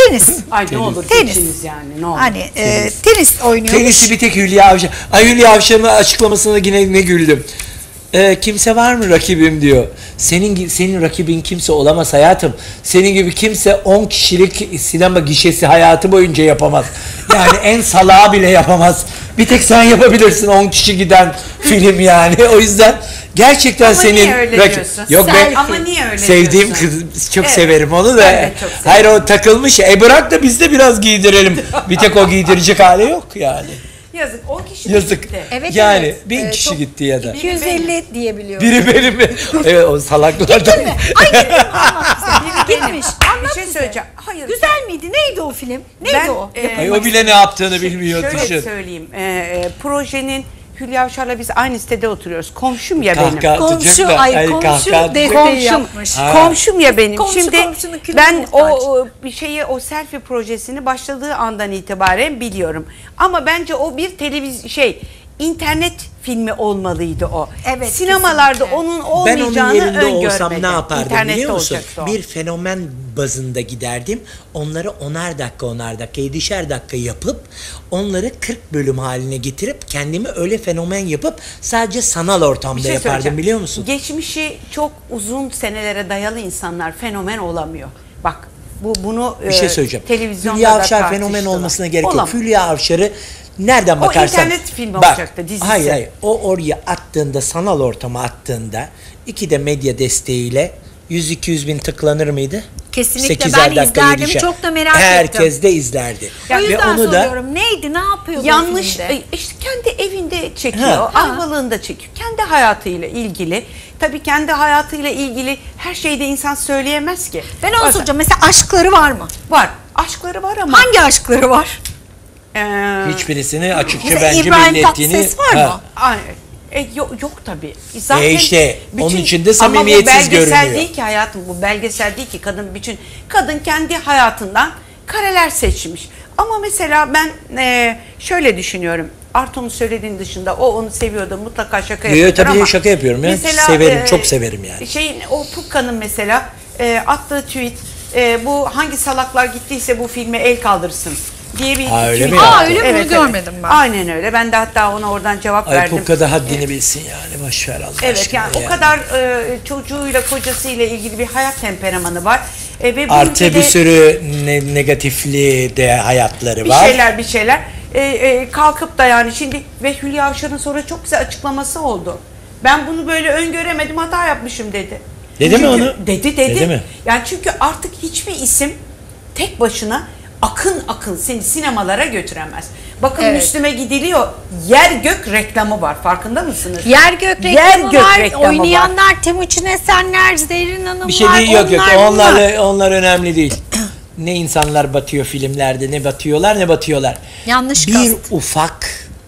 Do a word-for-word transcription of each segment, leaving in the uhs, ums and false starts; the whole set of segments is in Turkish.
tenis. Ay ne olur tenis. geçiniz yani ne olur. Hani tenis, e, tenis oynuyormuş. Tenisi bir tek Hülya Avşar. Ay Hülya Avşar'ın açıklamasına yine ne güldüm. Ee, kimse var mı rakibim diyor. Senin senin rakibin kimse olamaz hayatım. Senin gibi kimse on kişilik sinema gişesi hayatı boyunca yapamaz. Yani en salağı bile yapamaz. Bir tek sen yapabilirsin on kişi giden film yani. O yüzden gerçekten ama senin niye öyle rakip. diyorsun? Yok Sen, ben ama niye öyle sevdiğim diyorsun? kız çok Evet. severim onu da. Ben de çok severim. Hayır o takılmış. E bırak da biz de biraz giydirelim. Bir tek o giydirecek hali yok yani. Yazık on kişi Yazık. gitti. Evet, yani evet. bin Ee, kişi çok- gitti ya da. iki yüz elli diyebiliyorum. Biri benim mi? Evet o salaklardan. Ay anlat bize. Gitmiş. Bir Anlat şey bize. söyleyeceğim. Hayır. Güzel miydi? Neydi o film? Neydi Ben, o? e, Ay, o bile ne yaptığını bilmiyor. Şöyle Düşün. söyleyeyim. E, e, projenin Hülya Avşar'la biz aynı sitede oturuyoruz. Komşum ya benim. Kahkaha Komşu, atacak da, ay, ay, komşu kahkaha- desteği Komşum, yapmış. Ha. komşum ya benim. Komşu Şimdi komşunun külüne ben o, muhtaç. o bir şeyi o selfie projesini başladığı andan itibaren biliyorum. Ama bence o bir televiz şey internet filmi olmalıydı o. Evet, Sinemalarda kesinlikle. onun Ben olmayacağını onun yerinde öngörmedim. olsam ne yapardım İnternette biliyor musun? olacaktı o. Bir fenomen bazında giderdim. Onları onar dakika onar dakika yedişer dakika yapıp onları kırk bölüm haline getirip kendimi öyle fenomen yapıp sadece sanal ortamda Bir şey yapardım söyleyeceğim. biliyor musun? Geçmişi çok uzun senelere dayalı insanlar fenomen olamıyor. Bak bu bunu Bir şey e, söyleyeceğim. televizyonda Hülya da Avşar fenomen tartıştılar. olmasına gerek yok. Olamaz. Hülya Avşar'ı nereden O bakarsan. internet filmi Bak, olacaktı, dizisi. Hayır hayır. O oraya attığında, sanal ortama attığında iki de medya desteğiyle yüz iki yüz bin tıklanır mıydı? Kesinlikle sekizer ben dakika, izlerdim. yedişer. Çok da merak Herkes ettim. de izlerdi. O yüzden Ve onu da soruyorum. Neydi? Ne yapıyordu Yanlış o filmde? e, işte kendi evinde çekiyor, Ha. Ayvalık'ında çekiyor. Kendi hayatıyla ilgili. Tabii kendi hayatıyla ilgili her şeyi de insan söyleyemez ki. Ben onu Bazen- soracağım. Mesela aşkları var mı? Var. Aşkları var ama. Hangi aşkları var? Ee, hiçbirisini açıkça Mesela bence İbrahim belli ettiğini... Tatlıses var Ha. mı? Ay, e, yok, yok tabii. Zaten E işte, onun için de ama samimiyetsiz bu belgesel görünüyor. değil ki hayatım, bu belgesel değil ki kadın bütün kadın kendi hayatından kareler seçmiş. Ama mesela ben e, şöyle düşünüyorum. Arto'nun söylediğin dışında o onu seviyordu, mutlaka şaka Yo, yapıyordur tabii ama şaka yapıyorum ya. Severim, çok severim yani. Şeyin o Pukka'nın mesela e, attığı tweet e, bu hangi salaklar gittiyse bu filme el kaldırsın diye bir Ha, öyle tweet mi attı. yaptı? Aa, öyle mi? Bunu görmedim ben. Aynen öyle. Ben de hatta ona oradan cevap Ay verdim. Pukka da haddini bilsin yani. Boşver Allah Evet aşkına yani ya. o kadar e, çocuğuyla kocasıyla ilgili bir hayat temperamanı var. E, ve bu Artı ülkede bir sürü ne, negatifli de hayatları bir var. şeyler bir şeyler e, e, kalkıp da yani şimdi ve Hülya Avşar'ın sonra çok güzel açıklaması oldu. Ben bunu böyle öngöremedim, hata yapmışım dedi. Dedi mi Çünkü- onu? Dedi dedi. Dedi mi? Yani çünkü artık hiçbir isim tek başına akın akın seni sinemalara götüremez. Bakın Evet. Müslüme gidiliyor. Yer gök reklamı var. Farkında mısınız? Yer gök reklamı Yer gök var. reklamı oynayanlar Temuçin Esenler, Zerrin Hanım Bir şey var. değil yok yok. onlar bunlar. Onlar, onlar önemli değil. Ne insanlar batıyor filmlerde, ne batıyorlar ne batıyorlar. Yanlış Bir kast. ufak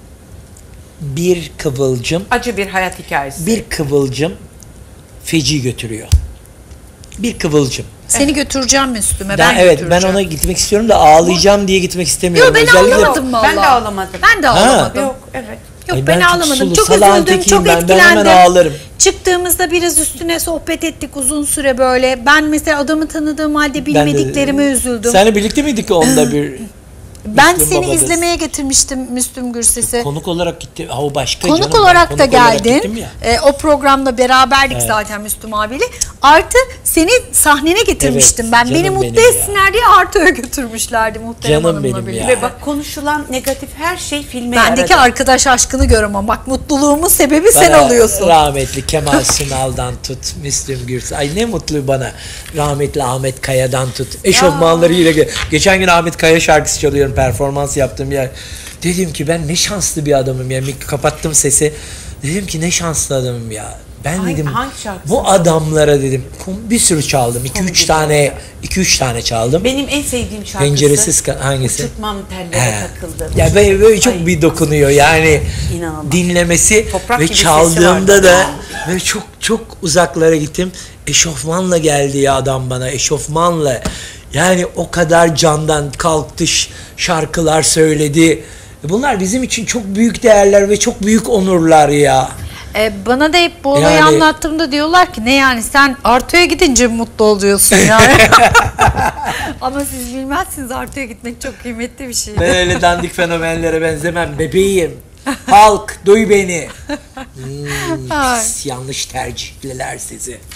bir kıvılcım, Acı bir hayat hikayesi. bir kıvılcım feci götürüyor. Bir kıvılcım. Seni götüreceğim Müslüme. Ben, Ben evet ben götüreceğim. ona gitmek istiyorum da ağlayacağım diye gitmek istemiyorum. Yok ben Özellikle- ağlamadım vallahi. Ben de ağlamadım. Ben de ağlamadım. Yok evet. Yok Ay ben, ben çok ağlamadım. sulu, Çok salağın üzüldüm, tekiyim çok ben. Ben etkilendim. hemen ağlarım. Çıktığımızda biraz üstüne sohbet ettik uzun süre böyle. Ben mesela adamı tanıdığım halde Ben de- bilmediklerime üzüldüm. Seninle birlikte miydik onda bir? ben Müslüm seni Baba'da? izlemeye getirmiştim Müslüm Gürses'i. Konuk olarak gitti. Ha o başka Konuk canım. Ben olarak konuk da olarak geldin. gittim ya. Ee, o programda beraberdik Evet. zaten Müslüm abiyle. Artı seni sahnene getirmiştim Evet, ben. canım Beni mutlu benim ya. etsinler diye Artı'ya götürmüşlerdi muhterem Canım hanımla benim birlikte. ya. Ve bak konuşulan negatif her şey filme Bendeki yaradı. arkadaş aşkını göremem. Bak mutluluğumun sebebi sen Bana oluyorsun. Rahmetli Kemal Sunal'dan tut, Müslüm Gürses. Ay ne mutlu bana. Rahmetli Ahmet Kaya'dan tut. Eşofmanları ile. ge- Geçen gün Ahmet Kaya şarkısı çalıyorum. Performans yaptığım yer. Dedim ki ben ne şanslı bir adamım ya. Mik- Kapattım sesi. Dedim ki ne şanslı adamım ya. Ben Hangi- dedim hangi şarkısı? bu adamlara dedim kum- bir sürü çaldım. iki üç tane iki üç tane çaldım. Benim en sevdiğim şarkısı. Penceresiz ka- hangisi? Uçurtmam tellere He. takıldı. Ya böyle, böyle çok Ay. bir dokunuyor yani İnanılmaz. dinlemesi Toprak ve gibi sesi çaldığımda vardı. da ve çok çok uzaklara gittim. Eşofmanla geldi ya adam bana eşofmanla. Yani o kadar candan kalktı ş- şarkılar söyledi. Bunlar bizim için çok büyük değerler ve çok büyük onurlar ya. E, bana da hep bu olayı Yani- anlattığımda diyorlar ki ne yani sen Arto'ya gidince mi mutlu oluyorsun yani. Ama siz bilmezsiniz, Arto'ya gitmek çok kıymetli bir şey. Ben öyle dandik fenomenlere benzemem bebeğim. Halk duy beni. Hmm, Ay. pis, yanlış tercihliler sizi.